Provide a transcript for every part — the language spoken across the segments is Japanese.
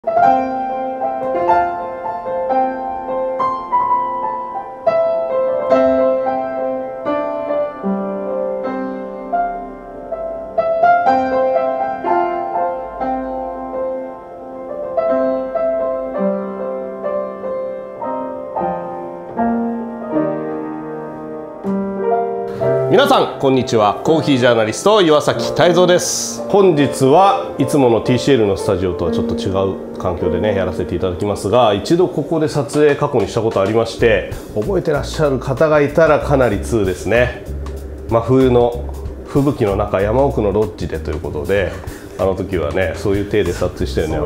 皆さんこんにちは。コーヒージャーナリスト岩崎泰造です。本日はいつもの TCL のスタジオとはちょっと違う環境でねやらせていただきますが、一度ここで撮影過去にしたことありまして、覚えてらっしゃる方がいたらかなり通ですね。真冬の吹雪の中、山奥のロッジでということで、あの時はねそういう体で撮影したよね。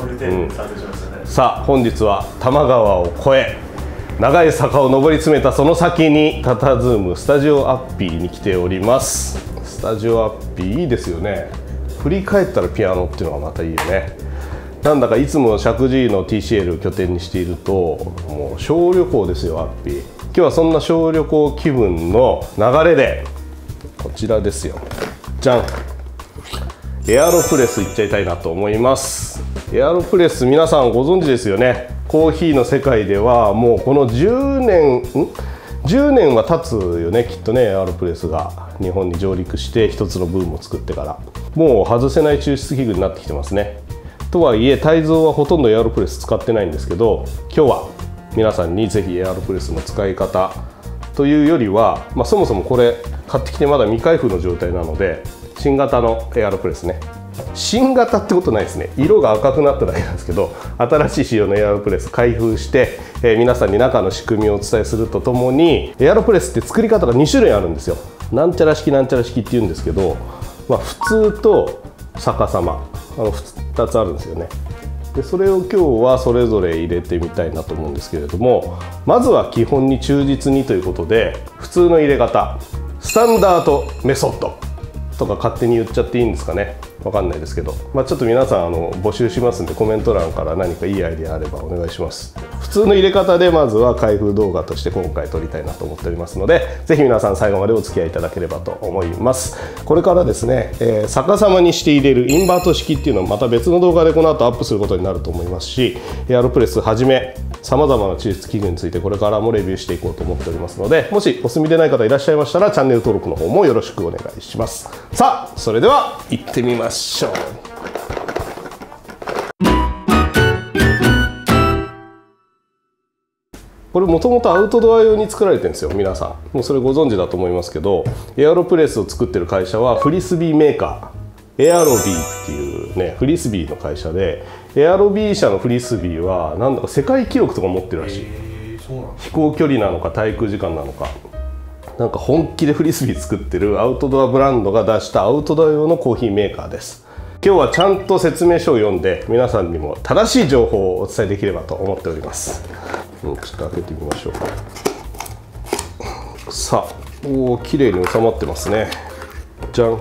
さあ本日は多摩川を越え長い坂を上り詰めたその先に佇むスタジオアッピーに来ております。スタジオアッピーいいですよね。振り返ったらピアノっていうのがまたいいよね。なんだかいつも石神井の TCL 拠点にしているともう小旅行ですよアッピー。今日はそんな小旅行気分の流れでこちらですよ。じゃん、エアロプレスいっちゃいたいなと思います。エアロプレス皆さんご存知ですよね。コーヒーの世界ではもうこの10年は経つよねきっとね。エアロプレスが日本に上陸して一つのブームを作ってからもう外せない抽出器具になってきてますね。とはいえ泰造はほとんどエアロプレス使ってないんですけど、今日は皆さんにぜひエアロプレスの使い方というよりは、そもそもこれ買ってきてまだ未開封の状態なので、新型のエアロプレスね。新型ってことないですね。色が赤くなっただけなんですけど、新しい仕様のエアロプレス開封して、皆さんに中の仕組みをお伝えするとともに、エアロプレスって作り方が2種類あるんですよ。なんちゃら式なんちゃら式っていうんですけど、普通と逆さま2つあるんですよね。でそれを今日はそれぞれ入れてみたいなと思うんですけれども、まずは基本に忠実にということで、普通の入れ方スタンダードメソッドとか勝手に言っちゃっていいんですかね。わかんないですけど、ちょっと皆さん募集しますんで、コメント欄から何かいいアイデアあればお願いします。普通の入れ方でまずは開封動画として今回撮りたいなと思っておりますので、ぜひ皆さん最後までお付き合いいただければと思います。これからですね、逆さまにして入れるインバート式っていうのをまた別の動画でこの後アップすることになると思いますし、エアロプレスはじめさまざまな抽出器具についてこれからもレビューしていこうと思っておりますので、もしお済みでない方いらっしゃいましたらチャンネル登録の方もよろしくお願いします。さあそれでは行ってみましょう。これもともとアウトドア用に作られてるんですよ。皆さんもうそれご存知だと思いますけど、エアロプレスを作ってる会社はフリスビーメーカー、エアロビーっていうねフリスビーの会社で、エアロビー社のフリスビーはなんだか世界記録とか持ってるらしい。飛行距離なのか滞空時間なのか、なんか本気でフリスビー作ってるアウトドアブランドが出したアウトドア用のコーヒーメーカーです。今日はちゃんと説明書を読んで皆さんにも正しい情報をお伝えできればと思っております。ちょっと開けてみましょう。さあ、綺麗に収まってますね。じゃん。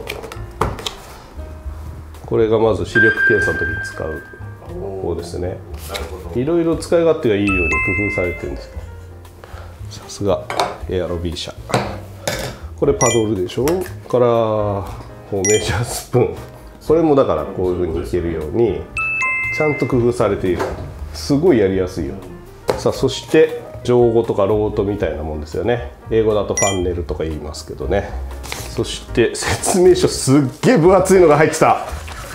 これがまず視力検査の時に使う方ですね。いろいろ使い勝手がいいように工夫されてるんですよ。さすがエアロビー社。これパドルでしょ。からメジャースプーン、これもだからこういう風にいけるようにちゃんと工夫されている。すごいやりやすいよ。さあそして上語とかロートみたいなもんですよね。英語だとファンネルとか言いますけどね。そして説明書すっげえ分厚いのが入ってた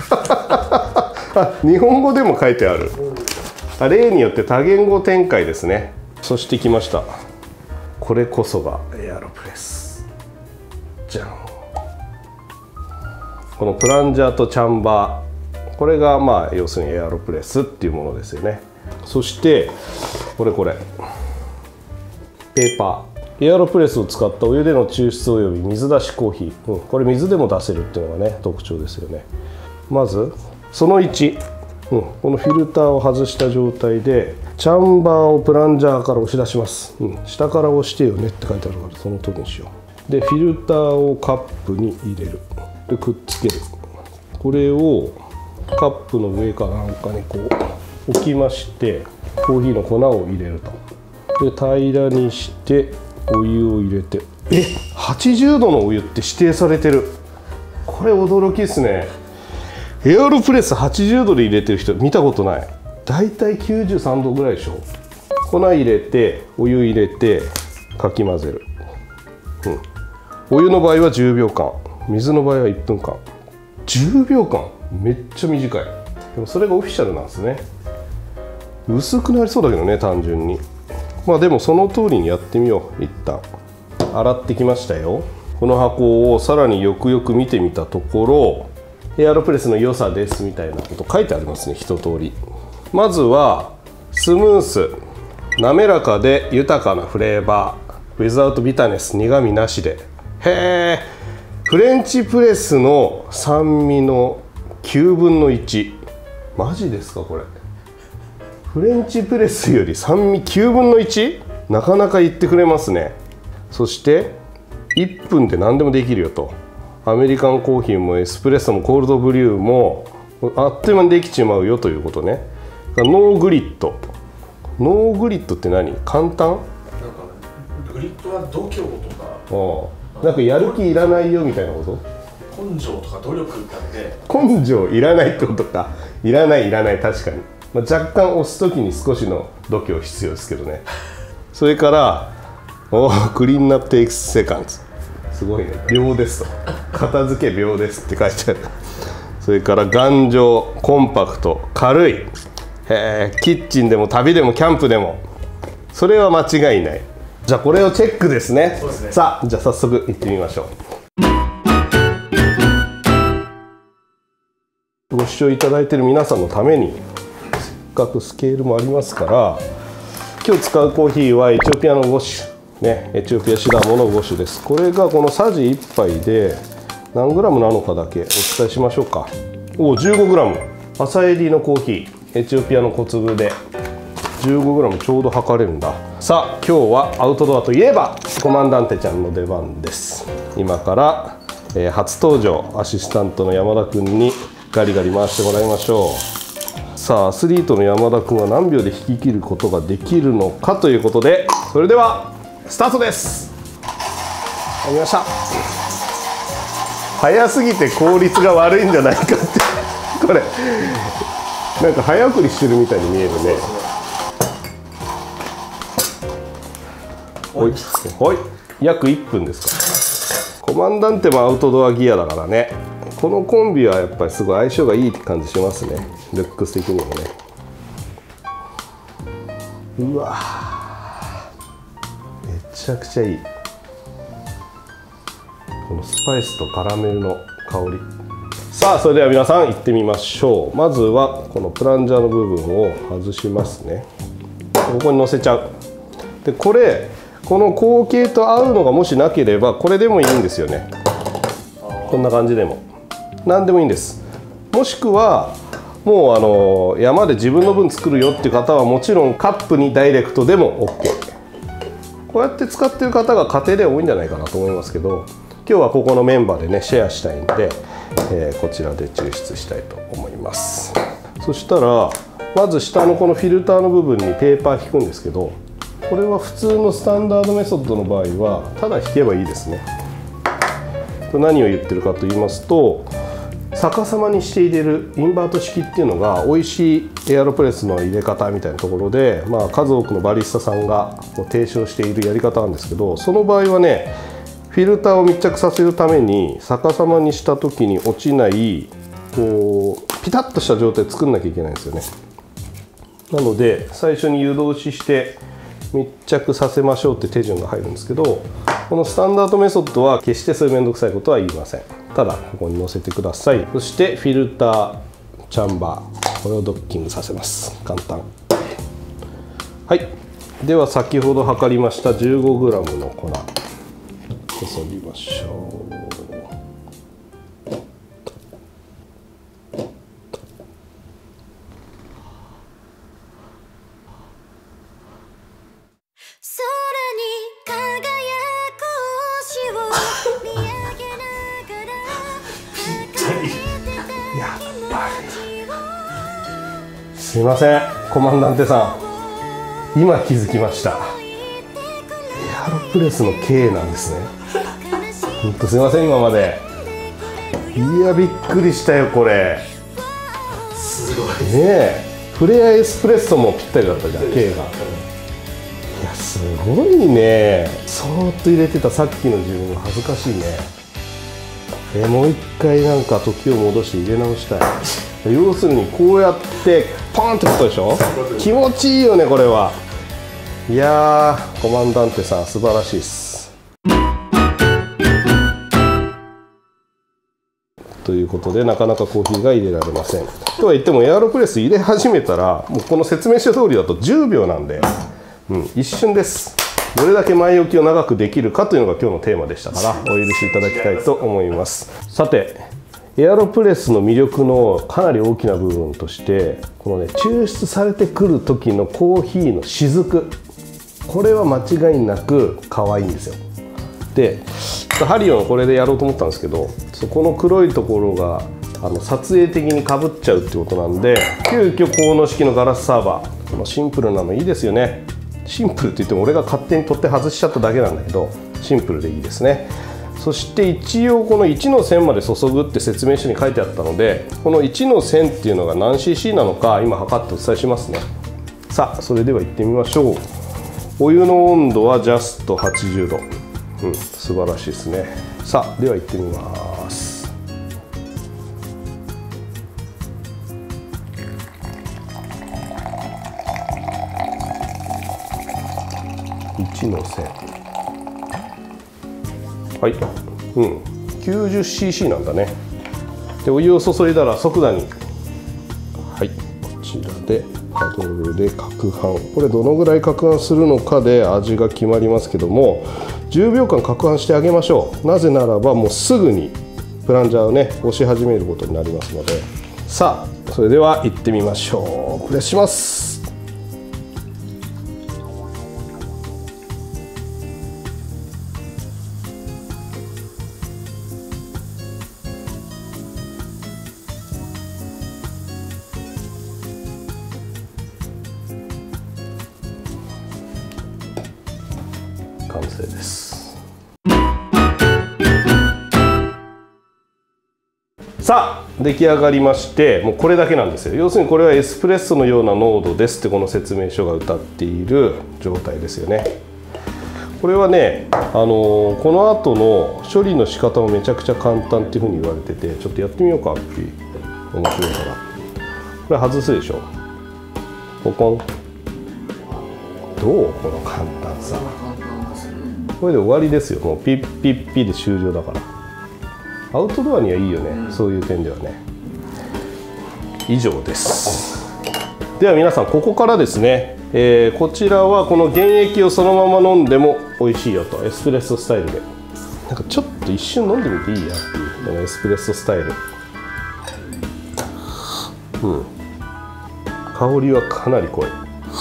日本語でも書いてある。例によって多言語展開ですね。そしてきました。これこそがエアロプレス。じゃん。このプランジャーとチャンバー、これが要するにエアロプレスっていうものですよね。そしてこれペーパー、エアロプレスを使ったお湯での抽出および水出しコーヒー、これ水でも出せるっていうのがね特徴ですよね。まずその1、このフィルターを外した状態でチャンバーをプランジャーから押し出します。下から押してよねって書いてあるからその通りにしよう。でフィルターをカップに入れる。でくっつける。これをカップの上かなんかにこう置きまして、コーヒーの粉を入れると。で平らにしてお湯を入れて、80度のお湯って指定されてる。これ驚きですね。エアロプレス80度で入れてる人見たことない。 だいたい93度ぐらいでしょ。粉入れてお湯入れてかき混ぜる、お湯の場合は10秒間、水の場合は1分間。10秒間めっちゃ短い。でもそれがオフィシャルなんですね。薄くなりそうだけどね、単純に。まあでもその通りにやってみよう。一旦洗ってきましたよ。この箱をさらによくよく見てみたところ、エアロプレスの良さですみたいなこと書いてありますね、一通り。まずはスムース、滑らかで豊かなフレーバー、 Without bitterness、 苦味なしで。へえ、フレンチプレスの酸味の9分の1。マジですかこれ。フレンチプレスより酸味9分の 1？ なかなか言ってくれますね。そして1分で何でもできるよと。アメリカンコーヒーもエスプレッソもコールドブリューもあっという間にできちまうよということね。ノーグリッド。ノーグリッドって何？簡単？なんかグリッドは度胸とか、なんかやる気いらないよみたいなこと？ 根性とか努力なんで。 根性いらないってことか。いらない確かに、まあ、若干押す時に少しの度胸必要ですけどね。それからクリーンアップテイクスセカンズ、すごいね、秒ですと。片付け秒ですって書いてある。それから頑丈、コンパクト、軽い。キッチンでも旅でもキャンプでも、それは間違いない。じゃあこれをチェックですね。 そうですね。 さあじゃあ早速行ってみましょう。ご視聴いただいている皆さんのために、せっかくスケールもありますから、今日使うコーヒーはエチオピアの5種、ね、エチオピアシダモの5種です。これがこのさじ1杯で何グラムなのかだけお伝えしましょうか。15グラム。朝入りのコーヒー、エチオピアの小粒で15グラムちょうど測れるんだ。さあ今日はアウトドアといえばコマンダンテちゃんの出番です。今から、初登場アシスタントの山田くんにガリガリ回してもらいましょう。さあアスリートの山田くんは何秒で引き切ることができるのかということで、それではスタートです。やりました。早すぎて効率が悪いんじゃないかってこれなんか早送りしてるみたいに見えるね。はい、約1分ですか。コマンダンテもアウトドアギアだからね。このコンビはやっぱりすごい相性がいいって感じしますね、ルックス的にもね。うわめちゃくちゃいい。このスパイスとカラメルの香り。さあそれでは皆さん行ってみましょう。まずはこのプランジャーの部分を外しますね。ここに乗せちゃう。でこの口径と合うのがもしなければこれでもいいんですよね。こんな感じでも何でもいいんです。もしくはもう山で自分の分作るよっていう方はもちろんカップにダイレクトでも OK。 こうやって使ってる方が家庭では多いんじゃないかなと思いますけど、今日はここのメンバーでねシェアしたいんで、こちらで抽出したいと思います。そしたらまず下のこのフィルターの部分にペーパー引くんですけど、これは普通のスタンダードメソッドの場合はただ引けばいいですね。何を言ってるかと言いますと、逆さまにして入れるインバート式っていうのが美味しいエアロプレスの入れ方みたいなところで、数多くのバリスタさんが提唱しているやり方なんですけど、その場合はねフィルターを密着させるために逆さまにした時に落ちないこうピタッとした状態作んなきゃいけないんですよね。なので最初に湯通しして密着させましょうって手順が入るんですけど、このスタンダードメソッドは決してそういう面倒くさいことは言いません。ただここに乗せてください。そしてフィルターチャンバー、これをドッキングさせます。簡単。はい、では先ほど測りました 15g の粉注ぎましょう。すいません、コマンダンテさん、今気づきました。エアロプレスの K なんですね。ほんとすいません、今まで。いやびっくりしたよこれ。 すごいねえ、 フレアエスプレッソもぴったりだったじゃん、K が。いやすごいね。そーっと入れてたさっきの自分が恥ずかしいね。もう一回なんか時を戻して入れ直したい。要するにこうやってパーンってことでしょ。気持ちいいよねこれは。いやーコマンダンテさん素晴らしいっす。ということでなかなかコーヒーが入れられません。とは言ってもエアロプレス入れ始めたらもうこの説明書通りだと10秒なんで、一瞬です。どれだけ前置きを長くできるかというのが今日のテーマでしたからお許しいただきたいと思います。さてエアロプレスの魅力のかなり大きな部分としてこのね抽出されてくる時のコーヒーの雫、これは間違いなく可愛いんですよ。でハリオのこれでやろうと思ったんですけど、そこの黒いところが撮影的にかぶっちゃうってことなんで、急遽高能式のガラスサーバー、このシンプルなのいいですよね。シンプルって言っても俺が勝手に取って外しちゃっただけなんだけどシンプルでいいですね。そして一応この1の線まで注ぐって説明書に書いてあったので、この1の線っていうのが何 cc なのか今測ってお伝えしますね。さあそれでは行ってみましょう。お湯の温度はジャスト80度、素晴らしいですね。さあでは行ってみます。1の線、はい、90cc なんだね。でお湯を注いだら即座に、はい、こちらでパドルで攪拌、これどのぐらい攪拌するのかで味が決まりますけども、10秒間攪拌してあげましょう。なぜならばもうすぐにプランジャーをね押し始めることになりますので。さあそれでは行ってみましょう。プレスします。完成です。さあ出来上がりまして、もうこれだけなんですよ。要するにこれはエスプレッソのような濃度ですってこの説明書が謳っている状態ですよね。これはね、この後の処理の仕方もめちゃくちゃ簡単っていうふうに言われてて、ちょっとやってみようかって面白いから。これ外すでしょ。ポコン。どうこの簡単さ。これで終わりですよ。もうピッピッピで終了だから。アウトドアにはいいよね、そういう点ではね。以上です。では皆さんここからですね、こちらはこの原液をそのまま飲んでも美味しいよと、エスプレッソスタイルでなんかちょっと一瞬飲んでみていいやっていうこのエスプレッソスタイル。香りはかなり濃い。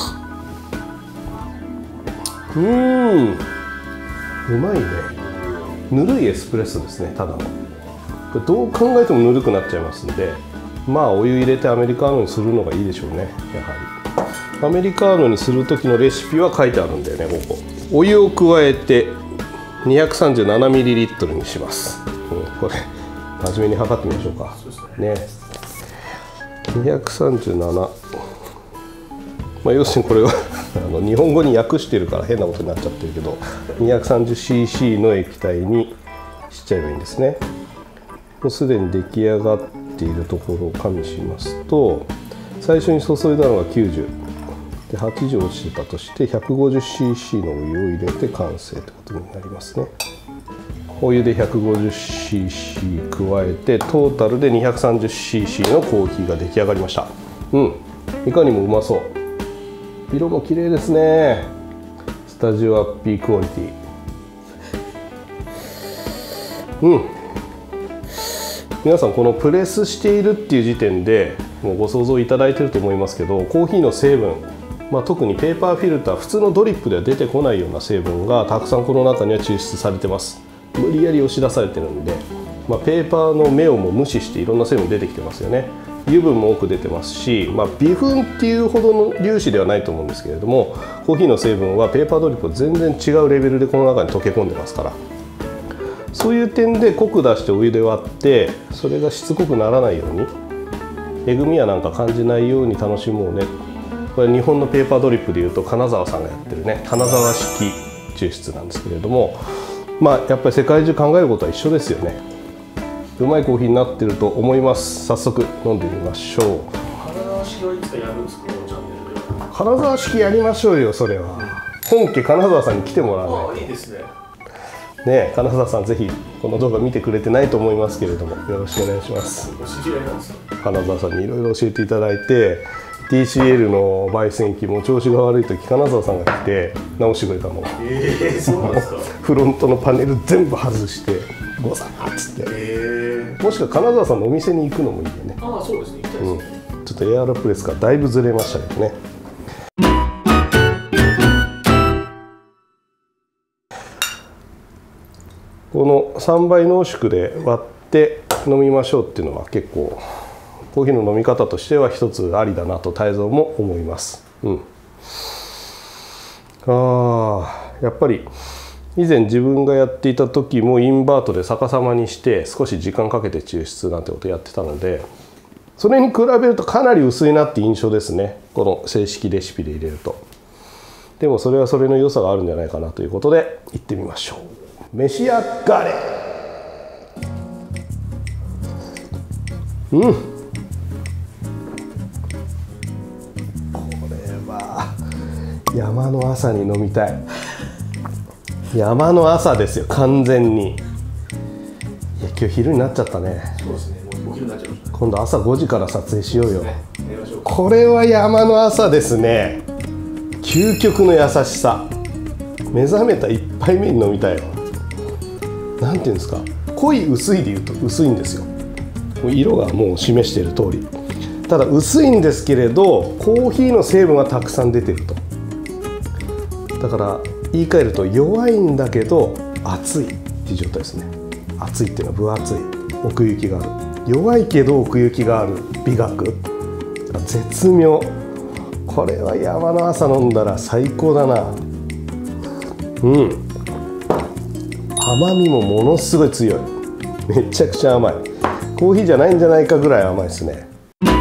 うまいね。ぬるいエスプレッソですね。ただのこれどう考えてもぬるくなっちゃいますんで、まあお湯入れてアメリカーノにするのがいいでしょうね。やはりアメリカーノにする時のレシピは書いてあるんだよね。ここお湯を加えて 237ml にします。これ真面目に測ってみましょうかね。237、要するにこれは日本語に訳してるから変なことになっちゃってるけど 230cc の液体にしちゃえばいいんですね。もうすでに出来上がっているところを加味しますと、最初に注いだのが90で80落ちてたとして 150cc のお湯を入れて完成ってことになりますね。お湯で 150cc 加えてトータルで 230cc のコーヒーが出来上がりました。いかにもうまそう。色も綺麗ですね。スタジオアッピークオリティ。皆さんこのプレスしているっていう時点でもうご想像いただいてると思いますけど、コーヒーの成分、特にペーパーフィルター、普通のドリップでは出てこないような成分がたくさんこの中には抽出されてます。無理やり押し出されてるんで、ペーパーの目をも無視していろんな成分出てきてますよね。油分も多く出てますし、微粉っていうほどの粒子ではないと思うんですけれども、コーヒーの成分はペーパードリップと全然違うレベルでこの中に溶け込んでますから、そういう点で濃く出してお湯で割って、それがしつこくならないようにえぐみやなんか感じないように楽しもうね。これ日本のペーパードリップでいうと金沢さんがやってるね金沢式抽出なんですけれども、まあやっぱり世界中考えることは一緒ですよね。うまいコーヒーになってると思います。早速飲んでみましょう。 金沢式はいつかやるんですか、このチャンネルで。 金沢式やりましょうよ。それは本家金沢さんに来てもらわないと。 いいですね。 ね、金沢さんぜひこの動画見てくれてないと思いますけれども、よろしくお願いします。 お知り合いなんですか。 金沢さんにいろいろ教えていただいて、 TCL の焙煎機も調子が悪い時金沢さんが来て直してくれたの。 そうなんですか。 フロントのパネル全部外してゴサッつって、もしくは金沢さんのお店に行くのもいいよね。 ああ、そうですね、行きたいですね。 ちょっとエアロプレスからだいぶずれましたけどね。この3倍濃縮で割って飲みましょうっていうのは結構コーヒーの飲み方としては一つありだなと泰造も思います。やっぱり以前自分がやっていた時もインバートで逆さまにして少し時間かけて抽出なんてことやってたので、それに比べるとかなり薄いなって印象ですね、この正式レシピで入れると。でもそれはそれの良さがあるんじゃないかなということでいってみましょう。召し上がれ。これは山の朝に飲みたい。山の朝ですよ、完全に。いや、今日昼になっちゃったね。 そうですね、もうお昼になっちゃいましたね。 今度朝5時から撮影しようよ。 やりましょう。 これは山の朝ですね。究極の優しさ。目覚めた一杯目に飲みたいよ。なんていうんですか、濃い薄いでいうと薄いんですよ。色がもう示している通り。ただ薄いんですけれどコーヒーの成分がたくさん出てると。だから言い換えると弱いんだけど熱いっていう状態ですね。熱いっていうのは分厚い、奥行きがある。弱いけど奥行きがある美学、絶妙。これは山の朝飲んだら最高だな。甘みもものすごい強い。めちゃくちゃ甘い。コーヒーじゃないんじゃないかぐらい甘いですね。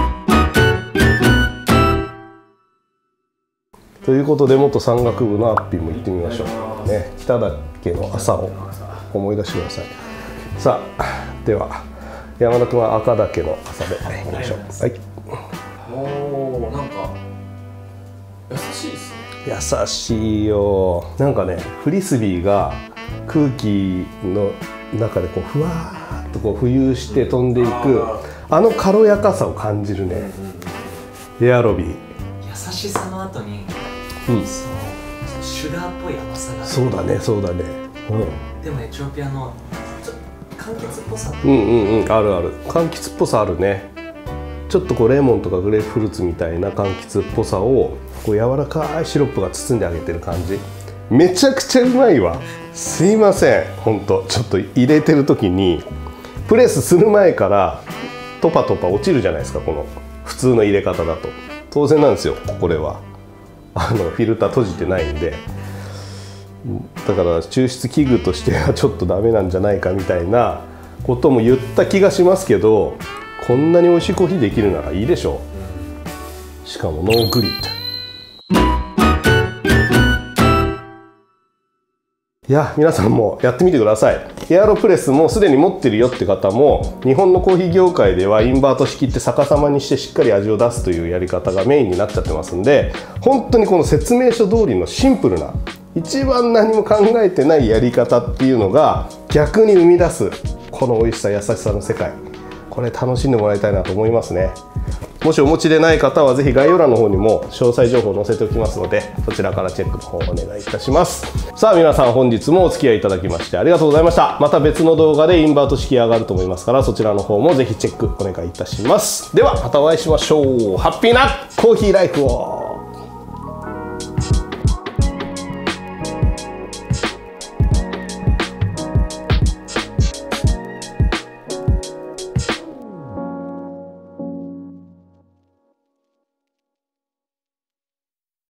ということで元山岳部のアッピーも行ってみましょう、ね、北岳の朝を思い出してください。さあでは山田君は赤岳の朝でいきましょう。はい。 おー、なんか優しいですね。 優しいよ。なんかね、フリスビーが空気の中でこうふわーっとこう浮遊して飛んでいくあの軽やかさを感じるね。エアロビー。 優しさの後に、そうシュガーっぽい甘さがある。 そうだね、そうだね。 でもエチオピアのちょっと柑橘っぽさ。 あるある。柑橘っぽさあるね。ちょっとこうレモンとかグレープフルーツみたいな柑橘っぽさをこう柔らかいシロップが包んであげてる感じ。めちゃくちゃうまいわ。すいません、ほんとちょっと入れてる時にプレスする前からトパトパ落ちるじゃないですか、この普通の入れ方だと。当然なんですよ、これはフィルター閉じてないんで。だから抽出器具としてはちょっとダメなんじゃないかみたいなことも言った気がしますけど、こんなに美味しいコーヒーできるならいいでしょう。しかもノーグリッド。いや、皆さんもやってみてください。エアロプレスもすでに持ってるよって方も、日本のコーヒー業界ではインバート式って逆さまにしてしっかり味を出すというやり方がメインになっちゃってますんで、本当にこの説明書通りのシンプルな、一番何も考えてないやり方っていうのが逆に生み出すこの美味しさ優しさの世界、これ楽しんでもらいたいなと思いますね。もしお持ちでない方はぜひ概要欄の方にも詳細情報を載せておきますので、そちらからチェックの方お願いいたします。さあ皆さん、本日もお付き合いいただきましてありがとうございました。また別の動画でインバート式上がると思いますから、そちらの方もぜひチェックお願いいたします。ではまたお会いしましょう。ハッピーなコーヒーライフを。